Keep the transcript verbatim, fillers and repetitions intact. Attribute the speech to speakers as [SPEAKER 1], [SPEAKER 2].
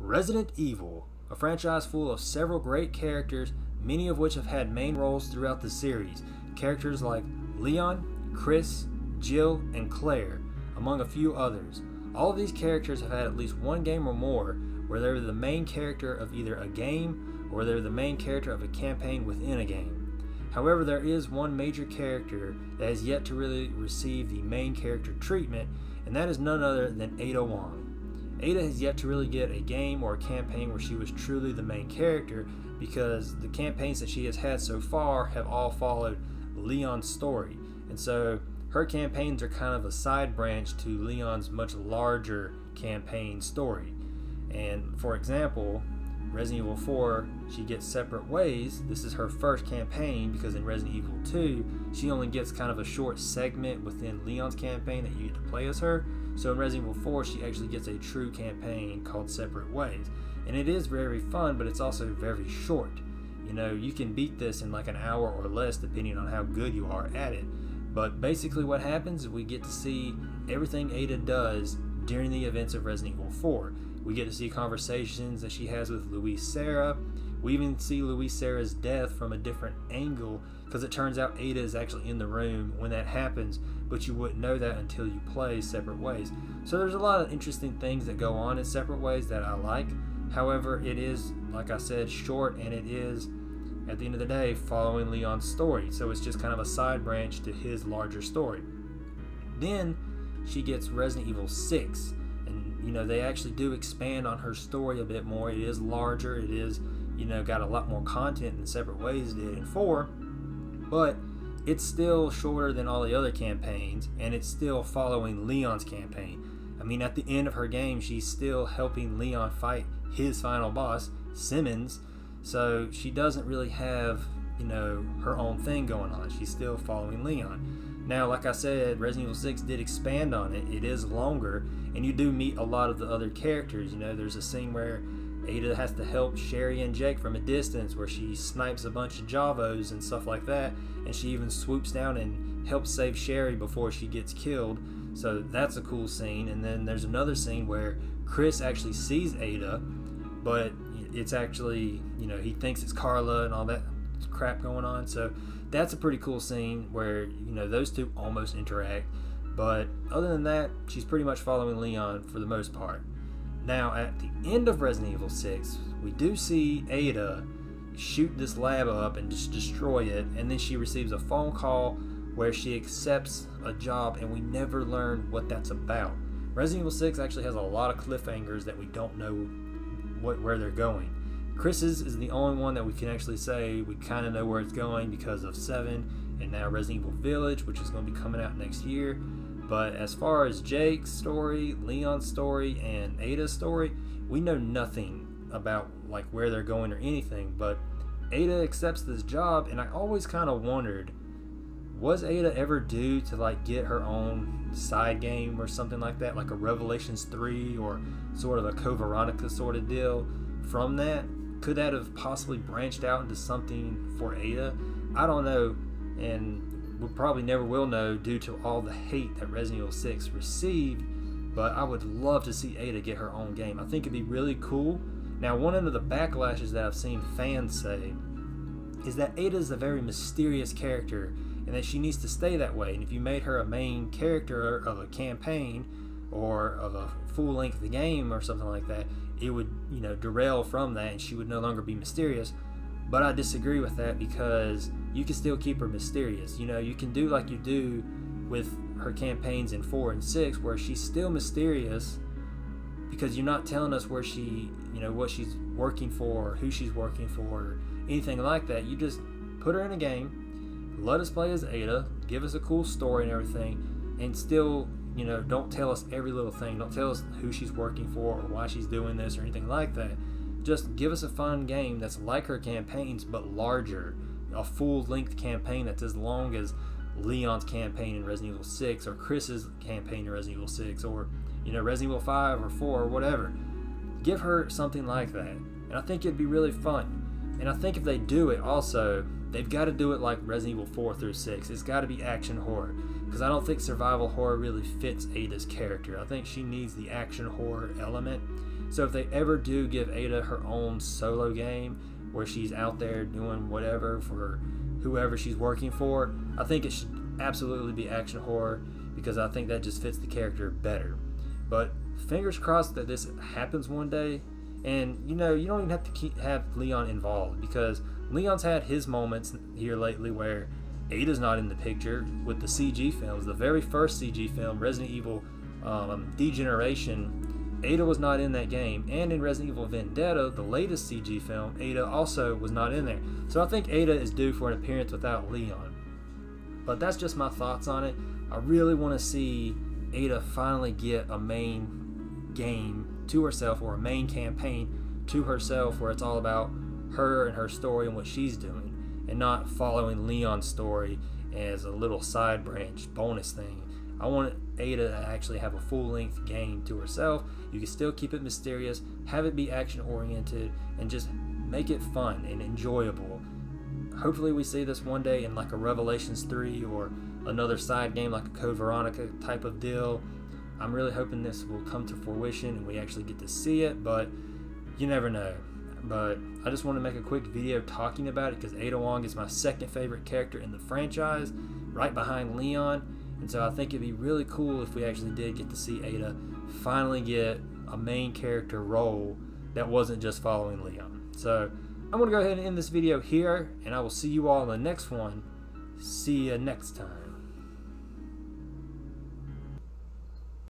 [SPEAKER 1] Resident Evil, a franchise full of several great characters, many of which have had main roles throughout the series. Characters like Leon, Chris, Jill, and Claire, among a few others. All of these characters have had at least one game or more where they're the main character of either a game or they're the main character of a campaign within a game. However, there is one major character that has yet to really receive the main character treatment, and that is none other than Ada Wong. Ada has yet to really get a game or a campaign where she was truly the main character, because the campaigns that she has had so far have all followed Leon's story, and so her campaigns are kind of a side branch to Leon's much larger campaign story. And for example, Resident Evil four, she gets Separate Ways. This is her first campaign, because in Resident Evil two, she only gets kind of a short segment within Leon's campaign that you get to play as her. So in Resident Evil four, she actually gets a true campaign called Separate Ways. And it is very fun, but it's also very short. You know, you can beat this in like an hour or less depending on how good you are at it. But basically what happens is we get to see everything Ada does during the events of Resident Evil four. We get to see conversations that she has with Louise Sarah. We even see Louise Sarah's death from a different angle, because it turns out Ada is actually in the room when that happens, but you wouldn't know that until you play Separate Ways. So there's a lot of interesting things that go on in Separate Ways that I like. However, it is, like I said, short, and it is, at the end of the day, following Leon's story. So it's just kind of a side branch to his larger story. Then she gets Resident Evil six. You know, they actually do expand on her story a bit more. It is larger. It is, you know, got a lot more content than Separate Ways did in four. But it's still shorter than all the other campaigns, and it's still following Leon's campaign. I mean, at the end of her game, she's still helping Leon fight his final boss, Simmons. So she doesn't really have, you know, her own thing going on. She's still following Leon. Now, like I said, Resident Evil six did expand on it. It is longer, and you do meet a lot of the other characters. You know, there's a scene where Ada has to help Sherry and Jake from a distance, where she snipes a bunch of Javos and stuff like that, and she even swoops down and helps save Sherry before she gets killed. So that's a cool scene. And then there's another scene where Chris actually sees Ada, but it's actually, you know, he thinks it's Carla and all that crap going on. So that's a pretty cool scene where, you know, those two almost interact. But other than that, she's pretty much following Leon for the most part. Now, at the end of Resident Evil six, we do see Ada shoot this lab up and just destroy it, and then she receives a phone call where she accepts a job, and we never learn what that's about. Resident Evil six actually has a lot of cliffhangers that we don't know what, where they're going. Chris's is the only one that we can actually say we kind of know where it's going because of seven and now Resident Evil Village, which is going to be coming out next year. But as far as Jake's story, Leon's story, and Ada's story, we know nothing about like where they're going or anything. But Ada accepts this job, and I always kind of wondered, was Ada ever due to like get her own side game or something like that, like a Revelations three or sort of a Code Veronica sort of deal from that? Could that have possibly branched out into something for Ada? I don't know, and we probably never will know due to all the hate that Resident Evil six received, but I would love to see Ada get her own game. I think it'd be really cool. Now, one of the backlashes that I've seen fans say is that Ada is a very mysterious character and that she needs to stay that way, and if you made her a main character of a campaign or of a full-length game or something like that, it would, you know, derail from that and she would no longer be mysterious. But I disagree with that, because you can still keep her mysterious. You know, you can do like you do with her campaigns in four and six, where she's still mysterious because you're not telling us where she, you know, what she's working for, or who she's working for, or anything like that. You just put her in a game, let us play as Ada, give us a cool story and everything, and still, you know, don't tell us every little thing. Don't tell us who she's working for or why she's doing this or anything like that. Just give us a fun game that's like her campaigns but larger. A full-length campaign that's as long as Leon's campaign in Resident Evil six, or Chris's campaign in Resident Evil six, or, you know, Resident Evil five or four or whatever. Give her something like that, and I think it'd be really fun. And I think if they do it also, they've got to do it like Resident Evil four through six. It's got to be action horror, because I don't think survival horror really fits Ada's character. I think she needs the action horror element. So if they ever do give Ada her own solo game where she's out there doing whatever for whoever she's working for, I think it should absolutely be action horror, because I think that just fits the character better. But fingers crossed that this happens one day. And you know, you don't even have to keep, have Leon involved, because Leon's had his moments here lately where Ada's not in the picture with the C G films. The very first C G film, Resident Evil um, Degeneration, Ada was not in that game. And in Resident Evil Vendetta, the latest C G film, Ada also was not in there. So I think Ada is due for an appearance without Leon. But that's just my thoughts on it. I really want to see Ada finally get a main game to herself, or a main campaign to herself, where it's all about her and her story and what she's doing, and not following Leon's story as a little side branch bonus thing. I want Ada to actually have a full-length game to herself. You can still keep it mysterious, have it be action-oriented, and just make it fun and enjoyable. Hopefully we see this one day in like a Revelations three or another side game like a Code Veronica type of deal. I'm really hoping this will come to fruition and we actually get to see it, but you never know. But I just want to make a quick video talking about it because Ada Wong is my second favorite character in the franchise, right behind Leon. And so I think it'd be really cool if we actually did get to see Ada finally get a main character role that wasn't just following Leon. So I'm going to go ahead and end this video here, and I will see you all in the next one. See you next time.